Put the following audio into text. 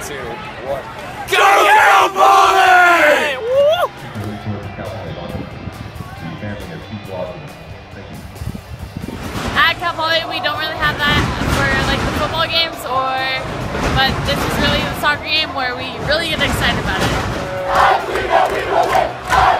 2, 1. Go Cowboys! Woo! At Cal Poly, we don't really have that for like the football games, but this is really the soccer game where we really get excited about it.